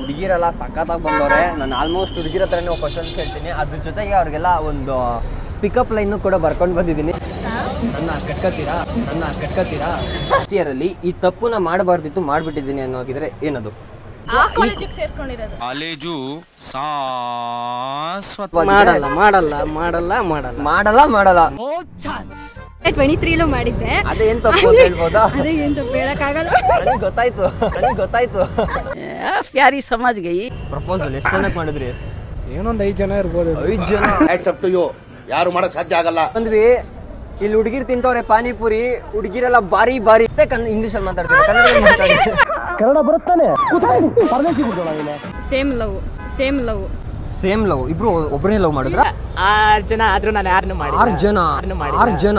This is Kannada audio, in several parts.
ಹುಡುಗಿರೆಲ್ಲ ಸಖತ್ತಾಗಿ ಬಂದವ್ರೆ. ನಾನು ಆಲ್ಮೋಸ್ಟ್ ಹುಡುಗಿರ ಹತ್ರನೇ ಕ್ವಶನ್ ಕೇಳ್ತೀನಿ, ಅದ್ರ ಜೊತೆಗೆ ಅವ್ರಿಗೆಲ್ಲ ಒಂದು ಪಿಕಪ್ ಲೈನ್ ಕೂಡ ಬರ್ಕೊಂಡು ಬಂದಿದ್ದೀನಿ. ನನ್ನ ಕಟ್ಕೋತೀರಾ ಇಯರಲ್ಲಿ ಈ ತಪ್ಪುನ ಮಾಡಬಾರ್ದಿತ್ತು ಮಾಡ್ಬಿಟ್ಟಿದ್ದೀನಿ ಅನ್ನೋಗಿದ್ರೆ ಏನದು? ಕಾಲೇಜು ಮಾಡಲ್ಲ 23 ಮಾಡಿದ್ದೆ. ಅದೇನ್ ತಪ್ಪು ಅಂತ ಹೇಳ್ಬೋದಾ? ಅದೇನ್ ತಪ್ಪು ಹೇಳಕ್ಕಾಗಲ್ಲ. ನನಗೆ ಗೊತ್ತಾಯ್ತು. ಪ್ಯಾರಿ ಸಮಾಜ್ ಗೈ ಪ್ರಪೋಸಲ್ ಎಷ್ಟು ಜನಕ್ಕೆ ಮಾಡಿದ್ರಿ? ಏನೊಂದು 5 ಜನ ಇರ್ಬೋದು. 5 ಜನ ಯಾರು ಮಾಡಕ್ ಸಾಧ್ಯ ಆಗಲ್ಲ. ಬಂದ್ವಿ, ಇಲ್ಲಿ ಹುಡುಗಿರ್ ತಿಂತವ್ರೆ ಪಾನಿಪುರಿ. ಹುಡುಗಿರೆಲ್ಲ ಬಾರಿ ಇಂಗ್ಲಿಷ್ ಅಲ್ಲಿ ಮಾತಾಡ್ತಾರೆ, ಕನ್ನಡದಲ್ಲಿ ಮಾತಾಡಿ. ಕನ್ನಡ ಬರುತ್ತಾನೆ. ಸೇಮ್ ಲವ್ ಇಬ್ರು ಒಬ್ಬರೇ ಲವ್ ಮಾಡಿದ್ರ? 6 ಜನ ಆದ್ರೂ ನಾನು ಯಾರನ್ನು ಮಾಡಿ 6 ಜನ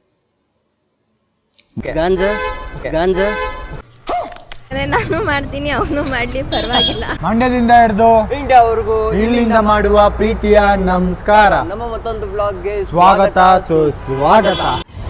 ಗಾಂಜಾ ನಾನು ಮಾಡ್ತೀನಿ, ಅವನು ಮಾಡ್ಲಿ, ಪರವಾಗಿಲ್ಲ. ಮಂಡ್ಯದಿಂದ ಹಿಡಿದು ಇಂಡಿಯಾವರೆಗೂ ಇಲ್ಲಿಂದ ಮಾಡುವ ಪ್ರೀತಿಯ ನಮಸ್ಕಾರ. ನಮ್ಮ ಮತ್ತೊಂದು ಬ್ಲಾಗ್ಗೆ ಸ್ವಾಗತ ಸುಸ್ವಾಗತ.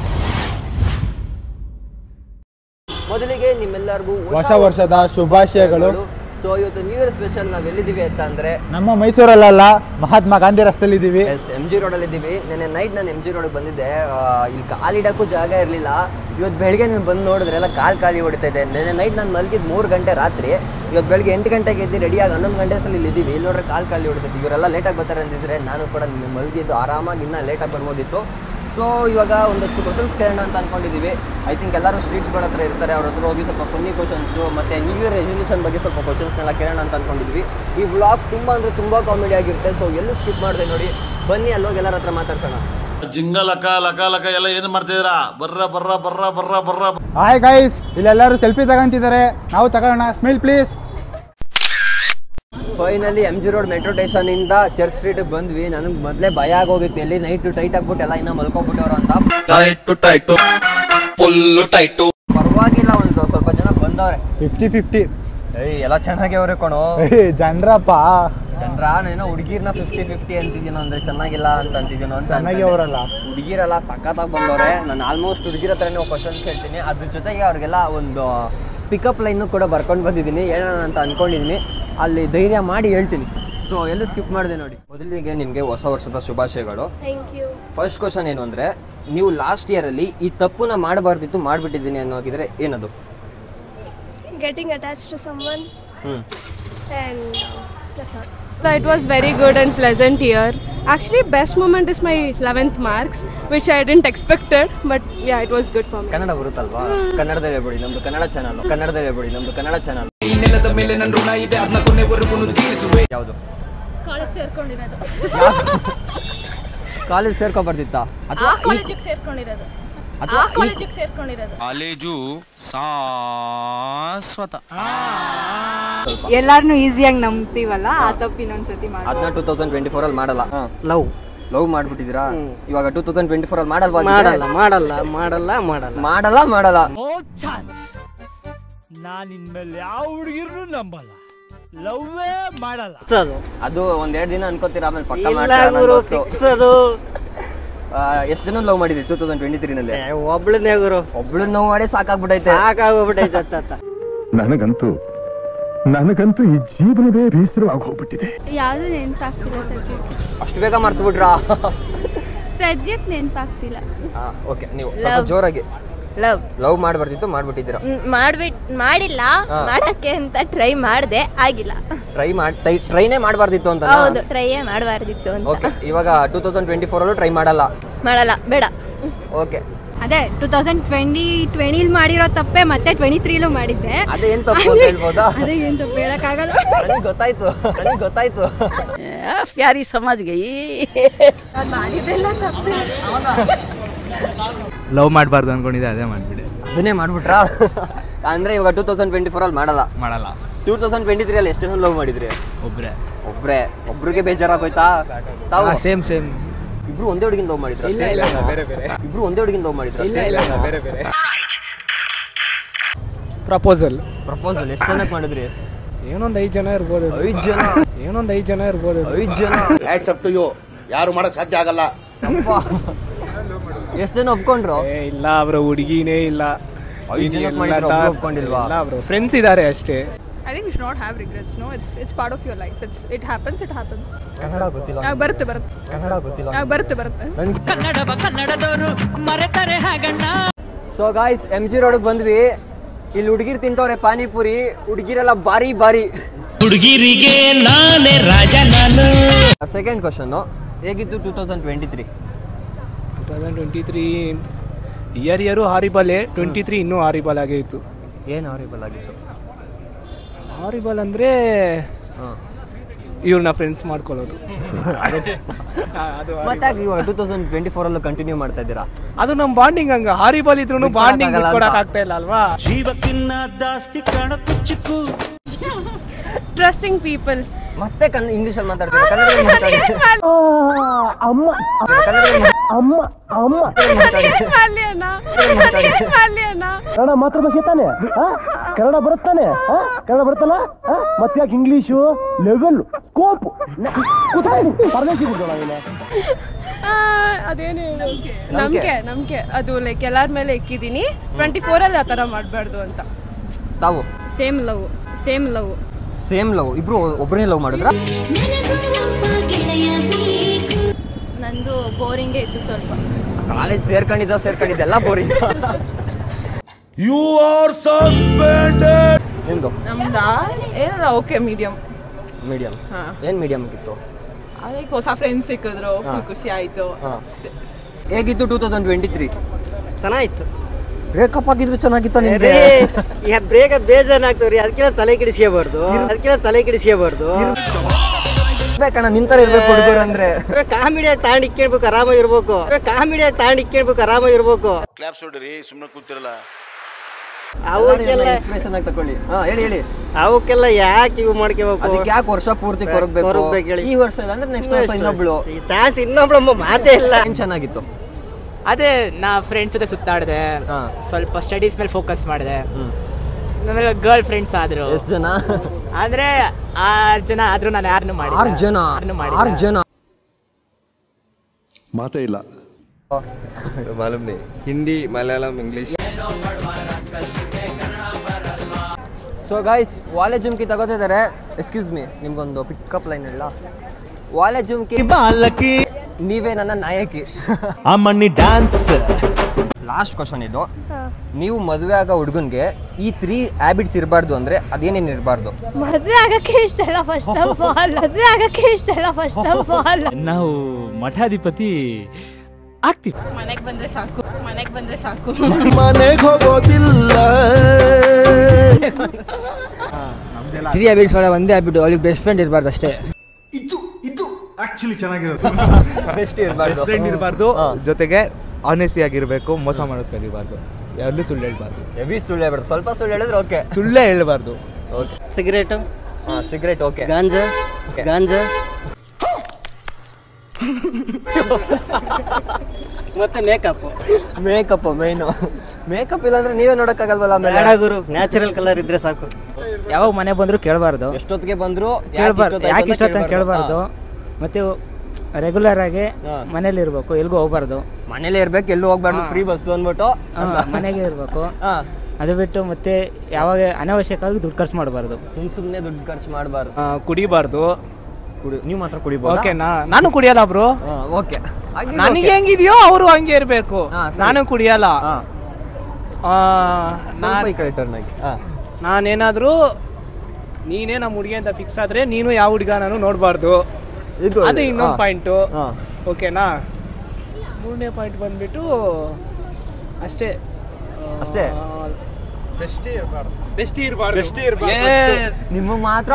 ಮೊದಲಿಗೆ ನಿಮ್ಮೆಲ್ಲರಿಗೂ ಹೊಸ ವರ್ಷದ ಶುಭಾಶಯಗಳು. ಸೊ ಇವತ್ತು ನ್ಯೂ ಇಯರ್ ಸ್ಪೆಷಲ್ ನಾವ್ ಎಲ್ಲಿದ್ದೀವಿ ಅಂತ ಅಂದ್ರೆ ನಮ್ಮ ಮೈಸೂರಲ್ಲ, ಮಹಾತ್ಮ ಗಾಂಧಿ ರಸ್ತೆಯಲ್ಲಿ ಇದ್ದೀವಿ. MG ರೋಡಲ್ಲಿ ಇದ್ದೀವಿ. ನೆನ್ನೆ ನೈಟ್ ನಾನು MG ರೋಡ್ ಬಂದಿದ್ದೆ, ಇಲ್ಲಿ ಕಾಲಿಡಕ್ಕೂ ಜಾಗ ಇರಲಿಲ್ಲ. ಇವತ್ತು ಬೆಳಗ್ಗೆ ನಾನು ಬಂದು ನೋಡಿದ್ರೆ ಎಲ್ಲ ಖಾಲಿ ಹೊಡಿತಾ ಇದೆ. ನೆನ್ನೆ ನೈಟ್ ನಾನು ಮಲಗಿದ್ದು 3 ಗಂಟೆ ರಾತ್ರಿ. ಇವತ್ತು ಬೆಳಗ್ಗೆ 8 ಗಂಟೆಗೆ ಎದ್ದು ರೆಡಿಯಾಗಿ 11 ಗಂಟೆ ಅಷ್ಟರಲ್ಲಿ ಇಲ್ಲಿ ಇದ್ದೀವಿ. ಇಲ್ಲಿ ನೋಡ್ರೆ ಖಾಲಿ ಹೊಡಿತೈತಿ. ಇವರೆಲ್ಲ ಲೇಟಾಗಿ ಬರ್ತಾರೆ ಅಂದಿದ್ರೆ ನಾನು ಕೂಡ ಮಲಗಿದ್ದು ಆರಾಮಾಗಿ ಇನ್ನೂ ಲೇಟಾಗಿ ಬರ್ಬೋದಿತ್ತು. ಸೊ ಇವಾಗ ಒಂದಷ್ಟು ಕ್ವಶನ್ಸ್ ಕೇಳೋಣ ಅಂತ ಅನ್ಕೊಂಡಿದ್ದೀವಿ. ಐ ಥಿಂಕ್ ಎಲ್ಲರೂ ಸ್ಟ್ರೀಟ್ಗಳ ಹತ್ರ ಇರ್ತಾರೆ, ಅವ್ರ ಹತ್ರ ಹೋಗಿ ಸ್ವಲ್ಪ ಫನ್ನಿ ಕ್ವಶನ್ಸು ಮತ್ತು ನ್ಯೂ ಇಯರ್ ರೆಸಲ್ಯೂಷನ್ ಬಗ್ಗೆ ಸ್ವಲ್ಪ ಕ್ವಶನ್ಸ್ನೆಲ್ಲ ಕೇಳೋಣ ಅಂತ ಅನ್ಕೊಂಡಿದ್ವಿ. ಈ ವ್ಲಾಗ್ ತುಂಬ ಕಾಮಿಡಿ ಆಗಿರುತ್ತೆ. ಸೊ ಎಲ್ಲೂ ಸ್ಕಿಪ್ ಮಾಡಿದೆ ನೋಡಿ, ಬನ್ನಿ ಅಲ್ಲೋಗಿ ಎಲ್ಲರ ಹತ್ರ ಮಾತಾಡ್ಸೋಣ. ಜಿಂಗ ಲಕ ಎಲ್ಲ ಏನು ಮಾಡ್ತಿದ್ದೀರಾ? ಬರ್ರ. ಹಾಯ್ ಗೈಸ್, ಇಲ್ಲೆಲ್ಲರೂ ಸೆಲ್ಫಿ ತಗೊಂತಿದ್ದಾರೆ, ನಾವು ತಗೋಣ. Smile please. Finally MG road metro station ಇಂದ ಚರ್ಚ್ ಸ್ಟ್ರೀಟ್ಗೆ ಬಂದ್ವಿ. ನನಗೆ ಮೊದಲೇ ಭಯ ಆಗೋಗಿತ್ತು, ಎಲ್ಲಿ ನೈಟ್ ಟೈಟ್ ಆಗ್ಬಿಟ್ಟು ಎಲ್ಲ ಇನ್ನೂ ಮಲ್ಕೊಂಡ್ಬಿಟ್ಟವ್ರು ಅಂತ. ಪರವಾಗಿಲ್ಲ, ಒಂದು ಸ್ವಲ್ಪ ಜನ ಬಂದವ್ರೆ. 50-50 ಎಲ್ಲ ಚೆನ್ನಾಗಿ ಅವ್ರೆ ಕಣೋ ಜನರಪ್ಪ. ನಾನೇನೋ ಹುಡುಗಿರ್ನ 50-50 ಅಂತಿದ್ದೀನೋ ಅಂದ್ರೆ ಚೆನ್ನಾಗಿಲ್ಲ ಅಂತ ಅಂತಿದ್ದೀನೋ ಅಂತ. ಚೆನ್ನಾಗಿ ಅವರಲ್ಲ, ಹುಡುಗಿರೆಲ್ಲ ಸಖತ್ತಾಗಿ ಬಂದವ್ರೆ. ನಾನು ಆಲ್ಮೋಸ್ಟ್ ಹುಡುಗಿರ ಹತ್ರನೇ ಕ್ವಶನ್ ಕೇಳ್ತೀನಿ, ಅದ್ರ ಜೊತೆಗೆ ಅವ್ರಿಗೆಲ್ಲ ಒಂದು ಪಿಕಪ್ ಲೈನ್ ಕೂಡ ಬರ್ಕೊಂಡು ಬಂದಿದ್ದೀನಿ, ಹೇಳೋಣ ಅಂತ ಅನ್ಕೊಂಡಿದ್ದೀನಿ. ಅಲ್ಲಿ ಧೈರ್ಯ ಮಾಡಿ ಹೇಳ್ತೀನಿ. ಸೊ ಎಲ್ಲೂ ಸ್ಕಿಪ್ ಮಾಡಿದೆ ನೋಡಿ. ಮೊದಲಿಗೆ ನಿಮಗೆ ಹೊಸ ವರ್ಷದ ಶುಭಾಶಯಗಳು. ಫಸ್ಟ್ ಕ್ವಶನ್ ಏನು ಅಂದರೆ, ನೀವು ಲಾಸ್ಟ್ ಇಯರಲ್ಲಿ ಈ ತಪ್ಪುನ ಮಾಡಬಾರ್ದಿತ್ತು ಮಾಡಿಬಿಟ್ಟಿದ್ದೀನಿ ಅನ್ನೋಗಿದ್ರೆ ಏನದು? Getting attached to someone and that's all. It was very good and pleasant year. Actually, best moment is my 11th marks, which I didn't expected, but yeah, it was good for me. Kannada ಬರುತ್ತಲ್ವಾ? ಕನ್ನಡದಲ್ಲಿ ಹೇಳ್ಬಿಡಿ, ನಮ್ದು ಕನ್ನಡ ಚಾನಲ್. ಯಾವುದು? ಕಾಲೇಜ್ ಸೇರ್ಕೊಂಡಿರೋದು. ಕಾಲೇಜ್ ಸೇರ್ಕೊಬಾರ್ದಿತ್ತಾ? ಅಥವಾ ಕಾಲೇಜಿಗೆ ಸೇರ್ಕೊಂಡಿರೋದು. ಕಾಲೇಜು ಶಾಶ್ವತ. ಎಲ್ಲಾರನು ಈಸಿಯಾಗಿ ನಂಬ್ತೀವಲ್ಲ, ಆ ತಪ್ಪು ಇನ್ನೊಂದ್ಸತಿ ಮಾಡಿ. ಅದನ್ನ 2024 ಅಲ್ಲಿ ಮಾಡಲ್ಲ. ಲವ್ ಮಾಡ್ಬಿಟ್ಟಿದ್ದೀರಾ? ಇವಾಗ 2024 ಅಲ್ಲಿ ಮಾಡಲ್ವಾ? ಮಾಡಲ್ಲ. ನಾನು ಇನ್ಮೇಲೆ ಯಾವ ಹುಡುಗಿರ್ನು ನಂಬಲ್ಲ, ಲವ್ವೇ ಮಾಡಲ್ಲ. ಅದು ಒಂದೆರಡು ದಿನ ಅನ್ಕೋತೀರ, ಆಮೇಲೆ ಪಕ್ಕ ಮಾಡ್ತಾರೆ. ಎಷ್ಟು ಜನ ಲವ್ ಮಾಡಿದ್ರಿ 2023 ನಲ್ಲಿ? ಒಬ್ಳನ್ನೇ ಗುರು, ಒಬ್ಳನ್ನ ಲವ್ ಮಾಡಿ ಸಾಕಾಗ್ಬಿಟ್ಟೈತೆ. ನನಗಂತೂ ಈ ಜೀವನವೇ ಬೇಸರವಾಗಿ ಹೋಗ್ಬಿಟ್ಟಿದೆ. ಯಾವುದು ನೆನಪಾಗ್ತಿಲ್ಲ ಸದ್ಯಕ್ಕೆ. ಅಷ್ಟು ಬೇಗ ಮರ್ತು ಬಿಟ್ರಾ? ಸದ್ಯಕ್ಕೆ ನೆನಪಾಗ್ತಿಲ್ಲ. ಓಕೆ, ನೀವು ಸ್ವಲ್ಪ ಜೋರಾಗಿ. ಲವ್ ಮಾಡಬಾರ್ದಿತ್ತು, ಮಾಡ್ಬಿಟ್ಟಿದ್ದೀರಾ? ಮಾಡಿಲ್ಲ, ಮಾಡಕ್ಕೆ ಅಂತ ಟ್ರೈ ಮಾಡಿದೆ, ಆಗಿಲ್ಲ. ಟ್ರೈನೇ ಮಾಡಬಾರ್ದಿತ್ತು ಅಂತ? ಹೌದು, ಟ್ರೈಯೇ ಮಾಡಬಾರ್ದಿತ್ತು ಅಂತ. ಓಕೆ, ಇವಾಗ 2024 ಅಲ್ಲೂ ಟ್ರೈ ಮಾಡಲ್ಲ, ಬೇಡ. ಓಕೆ, ಅದೇ 2020 ಮಾಡಿರೋ ತಪ್ಪೆ ಮತ್ತೆ 23 ಮಾಡಿದ್ದೆ. ಅದೇನ್ ತಪ್ಪು ಅಂತ ಹೇಳ್ಬೋದಾ? ಅದೇನ್ ತಪ್ಪು ಹೇಳಕ್ಕಾಗಲ್ಲ. ನನಗೆ ಗೊತ್ತಾಯ್ತು. ಪ್ಯಾರಿ ಸಮಾಜ್ ಗೈ ಮಾಡಿದೆಲ್ಲ ತಪ್ಪೆ. ಲವ್ ಮಾಡಬಾರ್ದು ಅನ್ಕೊಂಡಿದ್ದೆ, ಅದೇ ಮಾಡ್ಬಿಡಿ. ಅದನ್ನೇ ಮಾಡ್ಬಿಟ್ರಾ? ಅಂದ್ರೆ ಇವಾಗ 2024 ಅಲ್ಲಿ ಮಾಡಲ್ಲ. 2023 ಅಲ್ಲಿ ಎಷ್ಟು ಜನ ಲವ್ ಮಾಡಿದ್ರಿ? ಒಬ್ರಿಗೆ ಬೇಜಾರಾಗೋಯ್ತಾ? ಸೇಮ್ ಇಬ್ರು ಒಂದೇ ಹುಡುಗಿನ ಲವ್ ಮಾಡಿದ್ರ? ಪ್ರಪೋಸಲ್ ಎಷ್ಟು ಜನಕ್ಕೆ ಮಾಡಿದ್ರಿ? ಏನೊಂದು 5 ಜನ ಇರ್ಬೋದು. 5 ಜನ. ಯಾರು ಮಾಡಕ್ ಸಾಧ್ಯ ಆಗಲ್ಲ. ಎಷ್ಟು ಜನ ಒಪ್ಕೊಂಡ್ರು? ಇಲ್ಲ ಬ್ರೋ, ಹುಡುಗಿನೇ ಇಲ್ಲ. ಒಪ್ಕೊಂಡಿಲ್ವಾ? ಇಲ್ಲ ಬ್ರೋ, ಫ್ರೆಂಡ್ಸ್ ಇದ್ದಾರೆ ಅಷ್ಟೇ. I think you should not have regrets. No, it's part of your life. It happens. Kannada ಗೊತ್ತಿಲ್ಲ. ಬರುತ್ತೆ. ಕನ್ನಡ ಗೊತ್ತಿಲ್ಲ. ಬರುತ್ತೆ. ಸೊ ಗಾಯ್ಸ್ MG ರೋಡ್ಗೆ ಬಂದ್ವಿ. ಇಲ್ಲಿ ಹುಡುಗಿರು ತಿಂತವ್ರೆ ಪಾನಿಪುರಿ. ಹುಡುಗಿರೆಲ್ಲ ಬಾರಿ ಹುಡುಗಿರಿಗೆ ನಾನೇ ರಾಜ ನಾನು. ಸೆಕೆಂಡ್ ಕ್ವಶನ್, ಹೇಗಿತ್ತು 2023? 2023 ಇಯರು ಹಾರಿಬಲ್. 23 ಇನ್ನೂ ಹಾರಿಬಲ್ ಆಗೇ ಇತ್ತು. ಏನು ಹಾರಿಬಲ್ ಆಗಿತ್ತು? ಹಾರಿಬಲ್ ಅಂದರೆ ಇವ್ರನ್ನ ಫ್ರೆಂಡ್ಸ್ ಮಾಡ್ಕೊಳ್ಳೋದು. ಮತ್ತೆ ಇವಾಗ 2024 ಅಲ್ಲೂ ಕಂಟಿನ್ಯೂ ಮಾಡ್ತಾ ಇದ್ದೀರಾ? ಅದು ನಮ್ಮ ಬಾಂಡಿಂಗ್ ಹಂಗ. ಹಾರಿಬಲ್ ಇದ್ರೂ ಬಾಂಡಿಂಗ್ ಕೊಡಕ್ ಆಗ್ತಾ ಇಲ್ಲ ಅಲ್ವಾ? ಜೀವಕ್ಕಿನ್ನ ಜಾಸ್ತಿ ಕಣ ಕುಚ್ಚುಕು. Trusting people. ಮತ್ತೆ ಇಂಗ್ಲಿಷಲ್ಲಿ ಮಾತಾಡ್ತೀರಾ? ಕನ್ನಡದಲ್ಲಿ ಮಾತಾಡಿ. ಕನ್ನಡ ಮಾತೃಭಾಷೆ ತಾನೆ? ಕನ್ನಡ ಬರುತ್ತಾನೆ? ಕನ್ನಡ ಬರುತ್ತಲ್ಲ? ಮತ್ತೆ ಯಾಕೆ ಇಂಗ್ಲೀಷು? ಲೆವೆಲ್ ಕೋಪ್ ಅದೇನು ನಂಬಿಕೆ ಅದು ಲೈಕ್ ಎಲ್ಲರ ಮೇಲೆ ಇಕ್ಕಿದ್ದೀನಿ. 24 ಅಲ್ಲಿ ಆ ಥರ ಮಾಡಬಾರ್ದು ಅಂತ. ತಾವು ಸೇಮ್ ಲವ್ ಇಬ್ರು ಒಬ್ಬರೇ ಲವ್ ಮಾಡಿದ್ರ? ನಂದು ಬೋರಿಂಗೇ ಇತ್ತು ಸ್ವಲ್ಪ. ಕಾಲೇಜ್ ಸೇರ್ಕೊಂಡಿದ್ದೆಲ್ಲ ಬೋರಿಂಗ್. You are suspended. ನಿಮ್ದು? ನಮ್ದಾ ಏನಲ್ಲ ಓಕೆ ಮೀಡಿಯಂ. ಏನು ಮೀಡಿಯಂ ಇತ್ತು? ಅದಕ್ಕೆ ಹೊಸ ಫ್ರೆಂಡ್ಸ್ ಸಿಕ್ಕಿದ್ರು, ಖುಷಿ ಆಯಿತು ಅಷ್ಟೇ. ಹೇಗಿತ್ತು 2023? ಚೆನ್ನಾಗಿತ್ತು. ಬ್ರೇಕಪ್ ಆಗಿದ್ರು ಚೆನ್ನಾಗಿತ್ತು ನಿಮ್ಗೆ? ಬ್ರೇಕಪ್ ಬೇಜಾರಾಗ್ತವ್ರಿ, ಅದಕ್ಕೆಲ್ಲ ತಲೆ ಕೆಡಿಸ್ಕೋಬಾರ್ದು. ಬೇಕಣ್ಣ, ನಿಂತರ ಇರ್ಬೇಕು ಹುಡುಗರು ಅಂದ್ರೆ. ಕಾಮಿಡಿಯಾಗಿ ತಾಂಡ್ ಇಕ್ಕಿಡ್ಬೇಕು, ಆರಾಮಾಗಿರ್ಬೇಕು. ಕ್ಲಾಪ್ಸ್ ಹೊಡ್ರಿ, ಸುಮ್ಮನೆ ಕೂತಿರಲ್ಲ. ಅವಕ್ಕೆಲ್ಲ ತಕೊಳ್ಳಿ. ಹೇಳಿ. ಅವಕ್ಕೆಲ್ಲ ಯಾಕೆ ಇವು ಮಾಡ್ಕೋಬೇಕು? ಅದಕ್ಕೆ ಯಾಕೆ ವರ್ಷ ಪೂರ್ತಿ ಕೊರಗಬೇಕು ಹೇಳಿ? ಈ ವರ್ಷ ಅಂದ್ರೆ ನೆಕ್ಸ್ಟ್ ವರ್ಷ ಇನ್ನೊಬ್ಳು ಚಾನ್ಸ್, ಇನ್ನೊಬ್ಳು ಮಾತೇ ಇಲ್ಲ. ಏನ್ ಚೆನ್ನಾಗಿತ್ತು? ಅದೇ ನಾ ಫ್ರೆಂಡ್ಸ್ ಜೊತೆ ಸುತ್ತಾಡಿದೆ, ಸ್ವಲ್ಪ ಸ್ಟಡೀಸ್ ಮೇಲೆ ಫೋಕಸ್ ಮಾಡಿದೆ. ಆಮೇಲೆ ಗರ್ಲ್ ಫ್ರೆಂಡ್ಸ್ ಆದ್ರು. ಎಷ್ಟು ಜನ? ಅಂದ್ರೆ 6 ಜನ ಆದ್ರೂ ನಾನು ಯಾರನ್ನು ಮಾಡಿ 6 ಜನ ಮಾತೇ ಇಲ್ಲ. ಮಾಲೂಮ್ ನೀ Hindi, Malayalam, English. So guys, ವಾಲೆ ಜುಮ್ಕಿ ತಗೋತಿದ್ದಾರೆ. ಎಕ್ಸ್ಕ್ಯೂಸ್ ಮೀ, ನಿಮ್ಗೊಂದು ಪಿಕಪ್ ಲೈನ್ ಹೇಳ. ವಾಲೆ ಜುಮ್ಕಿ ಬಾಲಕಿ, ನೀವೇ ನನ್ನ ನಾಯಕಿ. ಅಮ್ಮಣ್ಣಿ ಡ್ಯಾನ್ಸ್. ಲಾಸ್ಟ್ ಕ್ವಶನ್ ಇದು. ನೀವು ಮದುವೆ ಆಗೋ ಹುಡುಗನ್ಗೆ ಈ 3 ಹ್ಯಾಬಿಟ್ಸ್ ಇರಬಾರ್ದು ಅಂದ್ರೆ ಅದೇನೇನು ಇರಬಾರ್ದು? ಮದುವೆ ಆಗಕ್ಕೆ ಇಷ್ಟ ಇಲ್ಲ ಫಸ್ಟ್ ಆಫ್ ಆಲ್. ನಾವು ಮಠಾಧಿಪತಿ ಆಗ್ತೀವಿ. ಮನೆಗೆ ಬಂದ್ರೆ ಸಾಕು. ಮನೆಗೆ ಹೋಗೋದಿಲ್ಲ. 3 ಹ್ಯಾಬಿಟ್ಸ್ ಒಳಗೆ ಒಂದೇ ಹ್ಯಾಬಿಟ್, ಅವಳಿಗೆ ಬೆಸ್ಟ್ ಫ್ರೆಂಡ್ ಇರಬಾರ್ದು ಅಷ್ಟೇ. ಇದು ಆಕ್ಚುಲಿ ಚೆನ್ನಾಗಿರೋದು. ಬೆಸ್ಟ್ ಇರಬಾರ್ದು. ಜೊತೆಗೆ ಆನೆಸ್ಟಿ ಆಗಿರ್ಬೇಕು, ಮೋಸ ಮಾಡೋದು ಕಲಿಬಾರ್ದು, ಎಲ್ಲೂ ಸುಳ್ಳು ಹೇಳ್ಬಾರ್ದು. ಹೆವಿ ಸುಳ್ಳು ಹೇಳ್ಬಾರ್ದು, ಸ್ವಲ್ಪ ಸುಳ್ಳು ಹೇಳಿದ್ರೆ ಓಕೆ. ಸುಳ್ಳೇ ಹೇಳ್ಬಾರ್ದು. ಓಕೆ. Cigarette okay. ಗಾಂಜಾ ಮತ್ತೆ ಮೇಕಪ್ ಮೇನು. ಮೇಕಪ್ ಇಲ್ಲಾಂದ್ರೆ ನೀವೇ ನೋಡಕ್ಕಾಗಲ್ವಲ್ಲ. ಬೇಡ ಗುರು, ನ್ಯಾಚುರಲ್ ಕಲರ್ ಇದ್ರೆ ಸಾಕು. ಯಾವಾಗ ಮನೆ ಬಂದ್ರು ಕೇಳಬಾರ್ದು, ಎಷ್ಟೊತ್ತಿಗೆ ಬಂದ್ರು ಯಾಕೆ ಇಷ್ಟೊತ್ತ ಕೇಳಬಾರ್ದು. ಮತ್ತೆ ರೆಗ್ಯುಲರ್ ಆಗಿ ಮನೇಲಿ ಇರ್ಬೇಕು, ಎಲ್ಗೂ ಹೋಗ್ಬಾರ್ದು. ಮನೇಲಿ ಇರ್ಬೇಕು, ಎಲ್ಲೂ ಹೋಗ್ಬಾರ್ದು. ಫ್ರೀ ಬಸ್ ಅಂದ್ಬಿಟ್ಟು ಮನೆಗೆ ಇರ್ಬೇಕು. ಅದು ಬಿಟ್ಟು ಮತ್ತೆ ಯಾವಾಗ ಅನಾವಶ್ಯಕವಾಗಿ ದುಡ್ಡು ಖರ್ಚು ಮಾಡಬಾರ್ದು. ಸುಮ್ಮನೆ ದುಡ್ಡು ಖರ್ಚು ಮಾಡಬಾರ್ದು. ಕುಡಿಬಾರ್ದು. ನೀವು ಮಾತ್ರ ಕುಡಿಬೋದು. ಓಕೆನಾ? ನಾನು ಕುಡಿಯಲ್ಲ ಬ್ರೋ. ಓಕೆ. ನನಗೆ ಹೆಂಗಿದೆಯೋ ಅವರು ಹಂಗೆ ಇರಬೇಕು. ನಾನು ಕುಡಿಯಲ್ಲ. ನಾನೇನಾದ್ರೂ ನೀನೇ ನಮ್ಮ ಹುಡುಗಿ ಅಂತ ಫಿಕ್ಸ್ ಆದ್ರೆ ನೀನು ಯಾವ ಹುಡುಗ ನಾನು ನೋಡಬಾರ್ದು. ಅದು ಇನ್ನೊಂದು ಪಾಯಿಂಟು. ಓಕೆನಾ? 3ನೇ ಪಾಯಿಂಟ್ ಬಂದ್ಬಿಟ್ಟು ಅಷ್ಟೇ. ನಿಮ್ಮ ಮಾತ್ರ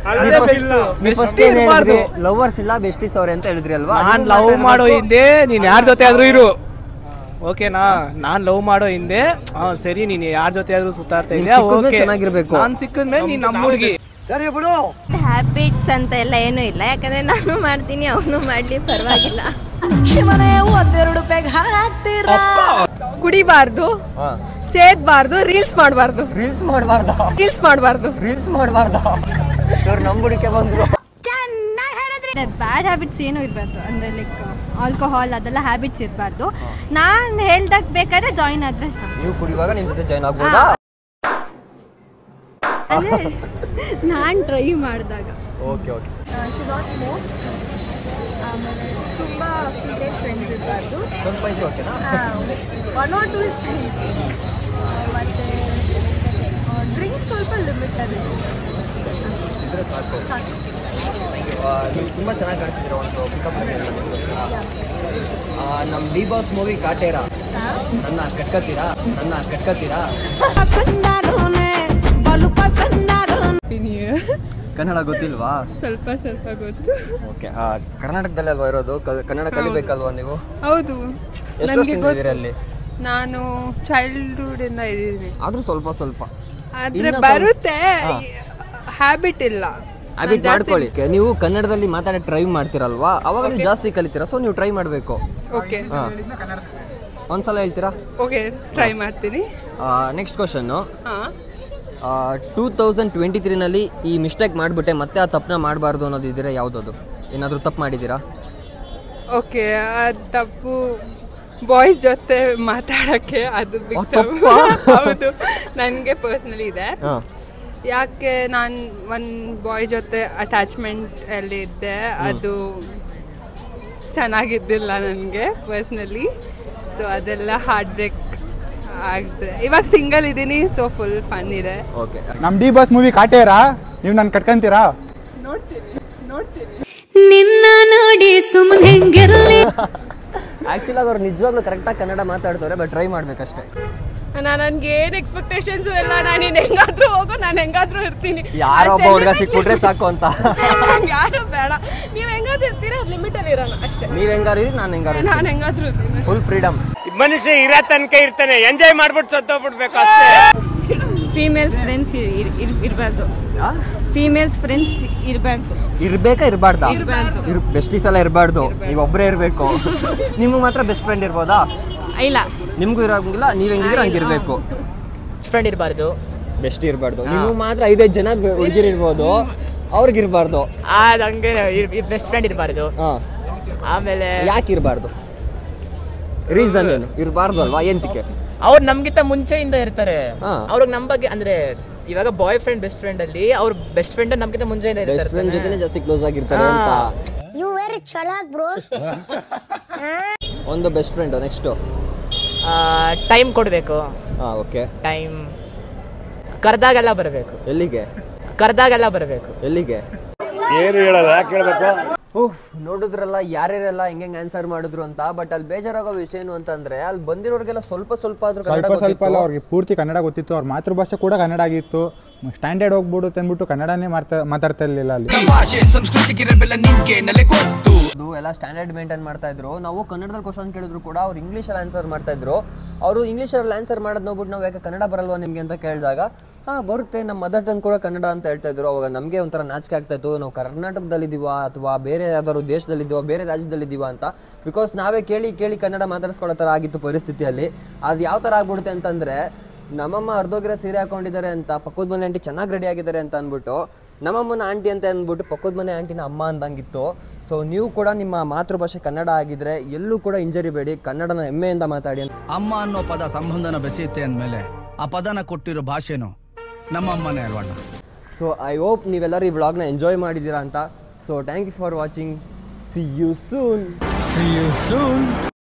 ಲವರ್ಸ್ ಇಲ್ಲ, ಬೆಸ್ಟೀಸ್ ಅವ್ರೆ ಅಂತ ಹೇಳಿದ್ರಿ ಅಲ್ವಾ? ನಾನ್ ಲವ್ ಮಾಡೋ ಹಿಂದೆ ನೀನ್ ಯಾರ ಜೊತೆ ಆದ್ರೂ ಇರು. ಓಕೆನಾ? ನಾನ್ ಲವ್ ಮಾಡೋ ಹಿಂದೆ ಸರಿ, ನೀನ್ ಯಾರ ಜೊತೆ ಆದ್ರೂ ಸುತ್ತಾಡ್ತಾ ಇದೆಯಾ, ಚೆನ್ನಾಗಿರ್ಬೇಕು. ನಾನ್ ಸಿಕ್ಕಿದ್ಮೇಲೆ ನೀನ್ ನಮ್ಮ ಹುಡುಗಿ. ಸರಿ ಬಿಡು. ಹ್ಯಾಬಿಟ್ಸ್ ಅಂತ ಎಲ್ಲ ಏನೂ ಇಲ್ಲ, ಯಾಕಂದ್ರೆ ನಾನು ಮಾಡ್ತೀನಿ, ಅವನು ಮಾಡ್ಲಿ, ಪರವಾಗಿಲ್ಲ. ಕುಡಿಬಾರ್ದು, ಸೇದ್ಬಾರ್ದು, ರೀಲ್ಸ್ ಮಾಡಬಾರ್ದು. ಇವ್ರು ನಂಬುಡಿಕೆ ಬಂದ್ರು. ಬ್ಯಾಡ್ ಹ್ಯಾಬಿಟ್ಸ್ ಏನೂ ಇರಬಾರ್ದು, ಅಂದರೆ ಲೈಕ್ ಆಲ್ಕೋಹಾಲ್ ಅದೆಲ್ಲ ಹ್ಯಾಬಿಟ್ಸ್ ಇರಬಾರ್ದು. ನಾನು ಹೇಳ್ದಾಗ ಬೇಕಾದ್ರೆ ಜಾಯಿನ್ ಆದರೆ ಸಾಕು. ನೀವು ಕುಡಿಯುವಾಗ ನಿಮ್ಮ ಜೊತೆ ಜಾಯಿನ್ ಆಗ್ಬೋದಾ? ನಾನು ಟ್ರೈ ಮಾಡಿದಾಗ. Okay okay. Should not smoke. ಆಮೇಲೆ ತುಂಬ ಫೀಮೇಲ್ ಫ್ರೆಂಡ್ಸ್ ಇರಬಾರ್ದು. ಸ್ವಲ್ಪ ಇದ್ರೆ ಓಕೆನಾ? 1 or 2 ಇಸ್ ಮತ್ತು ಡ್ರಿಂಕ್ ಸ್ವಲ್ಪ ಲಿಮಿಟಲ್ಲಿ ಇದ್ರೆ ಸಾಕು. ನೀವು ತುಂಬ ಚೆನ್ನಾಗಿ ಕಾಣಿಸ್ತಿದ್ದೀರ ಒಂದು ಪಿಕಪ್ ನಮ್ಮ ಡಿ ಬಾಸ್ ಮೂವಿ ಕಾಟೇರ ನನ್ನ ಕಟ್ಕತ್ತೀರಾ ಕನ್ನಡ ಗೊತ್ತಿಲ್ವಾ? ಸ್ವಲ್ಪ ಗೊತ್ತು. ಓಕೆ. ಕರ್ನಾಟಕದಲ್ಲಿ ಅಲ್ವಾ ಇರೋದು? ಕನ್ನಡ ಕಲಿಬೇಕಲ್ವಾ ನೀವು? ಹೌದು. ಎಷ್ಟು ವರ್ಷದಿಂದ ಇದ್ದೀರಾ ಅಲ್ಲಿ? ನಾನು ಚೈಲ್ಡ್ಹುಡ್ ಇಂದ ಇದ್ದೀನಿ. ಆದ್ರೂ ಸ್ವಲ್ಪ ಆದ್ರೆ ಬರುತ್ತೆ, ಹ್ಯಾಬಿಟ್ ಇಲ್ಲ. ಹ್ಯಾಬಿಟ್ ಮಾಡ್ಕೊಳ್ಳಿ. ನೀವು ಕನ್ನಡದಲ್ಲಿ ಮಾತಾಡೋ ಟ್ರೈ ಮಾಡ್ತೀರಲ್ವಾ, ಅವಾಗ ನೀವು ಜಾಸ್ತಿ ಕಲಿತೀರಾ. ಸೊ ನೀವು ಟ್ರೈ ಮಾಡಬೇಕು. ಓಕೆ. ಒಂದ್ಸಲ ಹೇಳ್ತೀರಾ? ಓಕೆ, ಟ್ರೈ ಮಾಡ್ತೀನಿ. Next question. 2023ನಲ್ಲಿ ಈ ಮಿಸ್ಟೇಕ್ ಮಾಡಿಬಿಟ್ಟೆ ಮತ್ತೆ ಆ ತಪ್ಪನ್ನ ಮಾಡಬಾರ್ದು ಅನ್ನೋದು ಇದ್ದೀರಾ ಯಾವುದದು? ಏನಾದರೂ ತಪ್ಪು ಮಾಡಿದ್ದೀರಾ? ಓಕೆ, ತಪ್ಪು ಬಾಯ್ಸ್ ಜೊತೆ ಮಾತಾಡೋಕ್ಕೆ ಅದು ಹೌದು, ನನಗೆ ಪರ್ಸ್ನಲಿ ಇದೆ. ಯಾಕೆ ನಾನು ಒಂದು ಬಾಯ್ ಜೊತೆ ಅಟ್ಯಾಚ್ಮೆಂಟ್ ಅಲ್ಲಿ ಇದ್ದೆ, ಅದು ಚೆನ್ನಾಗಿದ್ದಿಲ್ಲ ನನಗೆ ಪರ್ಸ್ನಲಿ. ಸೊ ಅದೆಲ್ಲ ಹಾರ್ಟ್ ಬ್ರೇಕ್ ಆಗಿದೆ. ಇವಾಗ ಸಿಂಗಲ್ ಇದ್ದೀನಿ, ಸೊ ಫುಲ್ ಫನ್ ಇದೆ. ಓಕೆ. ನಮ್ಮ ಡಿ ಬಾಸ್ ಮೂವಿ ಕಾಟೇರ ನೀವು ನನ್ನ ಕಟ್ಕೊಂತೀರಾ? ನೋಡ್ತೀನಿ ನಿನ್ನ ನೋಡಿ ಸುಮ್ಮನೆ ಹೆಂಗಿರಲಿ. ಆ್ಯಕ್ಚುಲಿ ಅವ್ರು ನಿಜವಾಗ್ಲೂ ಕರೆಕ್ಟಾಗಿ ಕನ್ನಡ ಮಾತಾಡ್ತಾರೆ, ಬಟ್ ಟ್ರೈ ಮಾಡ್ಬೇಕಷ್ಟೇ. ನನಗೆ ಏನು ಎಕ್ಸ್ಪೆಕ್ಟೇಷನ್ಸು ಇಲ್ಲ. ನಾನು ಇನ್ನು ಹೆಂಗಾದ್ರೂ ಹೋಗೋ, ನಾನು ಹೆಂಗಾದ್ರೂ ಇರ್ತೀನಿ. ಯಾರೊಬ್ಬ ಹುಡುಗ ಸಿಕ್ಬಿಟ್ರೆ ಸಾಕು ಅಂತ. ಯಾರು ಬೇಡ, ನೀವು ಹೆಂಗಾದ್ರೂ ಇರ್ತೀರಾ, ಲಿಮಿಟಲ್ಲಿ ಇರೋಣ ಅಷ್ಟೇ. ನೀವು ಹೆಂಗಾರು ಇರಿ, ನಾನು ಹೆಂಗಾದ್ರೂ ಇರ್ತೀನಿ. Full freedom. ಮನುಷ್ಯ ಇರೋ ತನಕ ಇರ್ತಾನೆ, ಎಂಜಾಯ್ ಮಾಡ್ಬಿಟ್ಟು ಸತ್ತೋಗ್ಬಿಡ್ಬೇಕು ಅಷ್ಟೇ. ಫೀಮೇಲ್ಸ್ ಫ್ರೆಂಡ್ಸ್ ಇರಬಾರ್ದು. ಫೀಮೇಲ್ಸ್ ಫ್ರೆಂಡ್ಸ್ ಇರ್ಬಾರ್ದಾ? ಬೆಸ್ಟೀಸ್ ಎಲ್ಲ ಇರಬಾರ್ದು, ನೀವು ಒಬ್ಬರೇ ಇರಬೇಕು. ನಿಮ್ಗೆ ಮಾತ್ರ ಬೆಸ್ಟ್ ಫ್ರೆಂಡ್ ಇರ್ಬೋದಾ? ಇಲ್ಲ, ನಿಮಗೂ ಇರೋಂಗಿಲ್ಲ. ನೀವು ಹೆಂಗಿದ್ರೆ ಹಂಗಿರ್ಬೇಕು. ಬೆಸ್ಟ್ ಫ್ರೆಂಡ್ ಇರಬಾರ್ದು, ಬೆಸ್ಟ್ ಇರಬಾರ್ದು. ನೀವು ಮಾತ್ರ 5 ಜನ ಹುಡುಗಿರು ಇರ್ಬೋದು, ಅವ್ರಿಗಿರ್ಬಾರ್ದು. ಹಂಗೆ ಬೆಸ್ಟ್ ಫ್ರೆಂಡ್ ಇರಬಾರ್ದು. ಆಮೇಲೆ ಯಾಕೆ ಇರಬಾರ್ದು? ರೀಸನ್ ಏನು? ಇರಬಾರ್ದು ಅಲ್ವಾ? ಎಂತಕ್ಕೆ? ಅವ್ರು ನಮ್ಗಿಂತ ಮುಂಚೆಯಿಂದ ಇರ್ತಾರೆ. ಅವ್ರಿಗೆ ನಮ್ಮ ಬಗ್ಗೆ ಅಂದ್ರೆ ಇವಾಗ ಬಾಯ್ ಫ್ರೆಂಡ್ ಬೆಸ್ಟ್ ಫ್ರೆಂಡ್ ಅಲ್ಲಿ ಅವ್ರ ಬೆಸ್ಟ್ ಫ್ರೆಂಡ್ ನಮ್ಗಿಂತ ಮುಂಚೆಯಿಂದ ಇರ್ತಾರೆ. ಬೆಸ್ಟ್ ಫ್ರೆಂಡ್ ಜೊತೆನೇ ಜಾಸ್ತಿ ಕ್ಲೋಸ್ ಆಗಿರ್ತಾರೆ ಅಂತ. ಯು ವೆರಿ ಚಲಾಕ್ ಬ್ರೋ. ಒಂದು ಬೆಸ್ಟ್ ಫ್ರೆಂಡ್. ನೆಕ್ಸ್ಟ್ ಟೈಮ್ ಕೊಡಬೇಕು. ಓಕೆ. ಟೈಮ್ ಕರೆದಾಗೆಲ್ಲ ಬರಬೇಕು. ಎಲ್ಲಿಗೆ? ಎಲ್ಲಿಗೆ? ಏನು ಹೇಳಲ್ಲ, ಯಾಕೆ ಹೇಳ್ಬೇಕು? ನೋಡಿದ್ರಲ್ಲ ಯಾರ್ಯಾರೆಲ್ಲ ಹೆಂಗೆ ಆನ್ಸರ್ ಮಾಡಿದ್ರು ಅಂತ. ಬಟ್ ಅಲ್ಲಿ ಬೇಜಾರಾಗೋ ವಿಷಯ ಏನು ಅಂತಂದ್ರೆ, ಅಲ್ಲಿ ಬಂದಿರೋರಿಗೆಲ್ಲ ಸ್ವಲ್ಪ ಆದ್ರೂ ಸ್ವಲ್ಪ ಅಲ್ಲ, ಅವ್ರಿಗೆ ಪೂರ್ತಿ ಕನ್ನಡ ಗೊತ್ತಿತ್ತು. ಅವ್ರ ಮಾತೃಭಾಷೆ ಕೂಡ ಕನ್ನಡ ಆಗಿತ್ತು. ಸ್ಟ್ಯಾಂಡರ್ಡ್ ಹೋಗ್ಬಿಡುತ್ತೆ ಅಂದ್ಬಿಟ್ಟು ಕನ್ನಡನೇ ಮಾತಾಡ್ತಾ ಇರಲಿಲ್ಲ ಅಲ್ಲಿ. ಎಲ್ಲ ಸ್ಟ್ಯಾಂಡರ್ಡ್ ಮೇಂಟೈನ್ ಮಾಡ್ತಾ ಇದ್ರು. ನಾವು ಕನ್ನಡದಲ್ಲಿ ಕ್ವಶನ್ ಕೇಳಿದ್ರು ಕೂಡ ಅವ್ರು ಇಂಗ್ಲೀಷಲ್ಲಿ ಆನ್ಸರ್ ಮಾಡ್ತಾ ಇದ್ರು. ಅವರು ಇಂಗ್ಲೀಷಲ್ಲಿ ಆನ್ಸರ್ ಮಾಡೋದು ನೋಡ್ಬಿಟ್ಟು ನಾವು ಯಾಕೆ ಕನ್ನಡ ಬರಲ್ವಾ ನಿಮಗೆ ಅಂತ ಕೇಳಿದಾಗ, ಬರುತ್ತೆ, ನಮ್ಮ ಮದರ್ ಟಂಗ್ ಕೂಡ ಕನ್ನಡ ಅಂತ ಹೇಳ್ತಾ ಇದ್ರು. ಅವಾಗ ನಮಗೆ ಒಂಥರ ನಾಚಿಕೆ ಆಗ್ತಾ ಇತ್ತು, ನಾವು ಕರ್ನಾಟಕದಲ್ಲಿದ್ದೀವಾ ಅಥವಾ ಬೇರೆ ಯಾವ್ದಾದ್ರು ದೇಶದಲ್ಲಿದ್ದೀವಾ, ಬೇರೆ ರಾಜ್ಯದಲ್ಲಿದ್ದೀವಾ ಅಂತ. ಬಿಕಾಸ್ ನಾವೇ ಕೇಳಿ ಕನ್ನಡ ಮಾತಾಡಿಸ್ಕೊಳ್ಳೋ ಥರ ಆಗಿತ್ತು ಪರಿಸ್ಥಿತಿಯಲ್ಲಿ. ಅದು ಯಾವ ಥರ ಆಗ್ಬಿಡುತ್ತೆ ಅಂತಂದರೆ, ನಮ್ಮಮ್ಮ ಅರ್ಧೋಗಿರೋ ಸೀರೆ ಹಾಕೊಂಡಿದ್ದಾರೆ ಅಂತ ಪಕ್ಕದ ಮನೆ ಆಂಟಿ ಚೆನ್ನಾಗಿ ರೆಡಿ ಆಗಿದ್ದಾರೆ ಅಂತ ಅಂದ್ಬಿಟ್ಟು ನಮ್ಮಮ್ಮನ ಆಂಟಿ ಅಂತ ಅಂದ್ಬಿಟ್ಟು ಪಕ್ಕದ ಮನೆ ಆಂಟಿನ ಅಮ್ಮ ಅಂದಂಗಿತ್ತು. ಸೊ ನೀವು ಕೂಡ ನಿಮ್ಮ ಮಾತೃಭಾಷೆ ಕನ್ನಡ ಆಗಿದ್ರೆ ಎಲ್ಲೂ ಕೂಡ ಇಂಜರಿ ಬೇಡಿ, ಕನ್ನಡನ ಹೆಮ್ಮೆಯಿಂದ ಮಾತಾಡಿ. ಅಮ್ಮ ಅನ್ನೋ ಪದ ಸಂಬಂಧನ ಬೆಸೆಯುತ್ತೆ ಅಂದಮೇಲೆ ಆ ಪದನ ಕೊಟ್ಟಿರೋ ಭಾಷೆನೂ ನಮ್ಮಮ್ಮನೇ ಅಲ್ವಣ್ಣ. ಸೊ ಐ ಹೋಪ್ ನೀವೆಲ್ಲರೂ ಈ ವ್ಲಾಗ್ನ ಎಂಜಾಯ್ ಮಾಡಿದ್ದೀರಾ ಅಂತ. So thank you for watching. See you soon.